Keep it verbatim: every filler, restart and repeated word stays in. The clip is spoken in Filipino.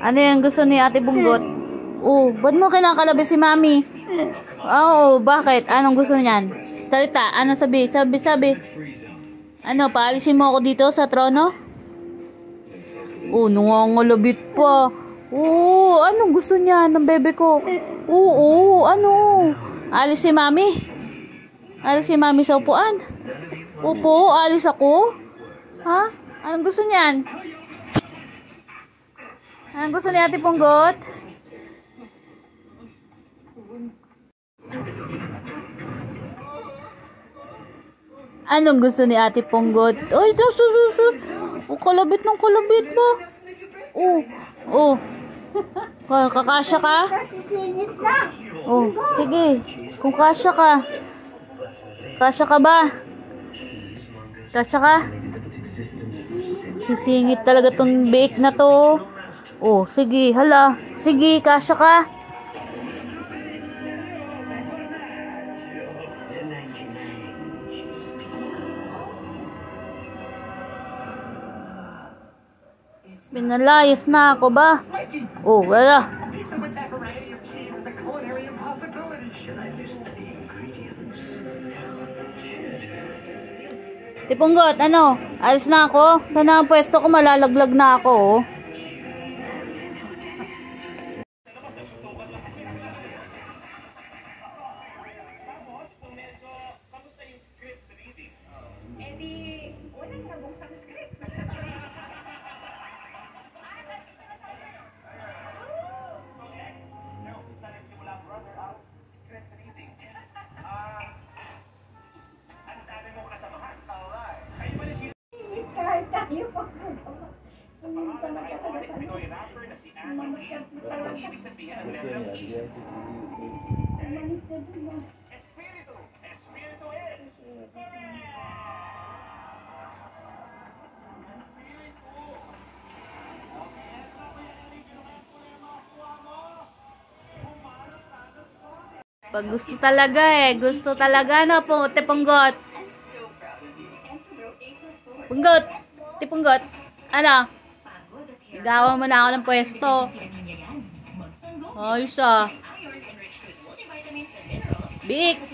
Ano yung gusto ni Ate Bunggot? Oh, ba't mo kinakalabi si Mami? Oo, oh, bakit? Anong gusto niyan? Salita, ano sabi? Sabi, sabi. Ano, paalisin mo ako dito sa trono? Oh, nangangalabit pa. Oo, anong gusto niya ng bebe ko? Oo, ano? Alis si Mami? Alis si Mami sa upuan? Opo, alis ako? Ha? Anong gusto niyan? Anong gusto ni Ate Punggot? Anong gusto ni Ate Punggot? Ay, sus, sus, sus. Oh, kalabit ng kalabit ba? Oh, oh. Kakasya ka? Oh, sige. Kung kasya ka. Kasya ka ba? Kasya ka? Sisingit talaga tong bake na to. Oh, sige, hala. Sige, kasya ka. Pinalayas na ako ba? Oh, wala. Tipunggot, ano? Alis na ako? Sana ang pwesto ko, malalaglag na ako, oh. Sumunta na ka talaga sa Pinoy rapper na si Annie Kim. Ang ibig sabihin ng letter E. Espiritu. Espiritu is. Pag gusto talaga eh. Gusto talaga na po. Tipunggot. Punggot. Tipunggot. Ano? Igawan mo na ako ng pwesto. Ayos ah. Big.